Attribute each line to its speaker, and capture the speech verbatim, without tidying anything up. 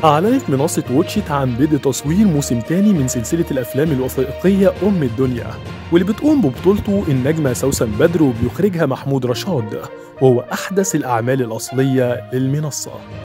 Speaker 1: أعلنت منصة واتشيت عن بدء تصوير موسم تاني من سلسلة الأفلام الوثائقية أم الدنيا، واللي بتقوم ببطولته النجمة سوسن بدر وبيخرجها محمود رشاد، وهو أحدث الأعمال الأصلية للمنصة.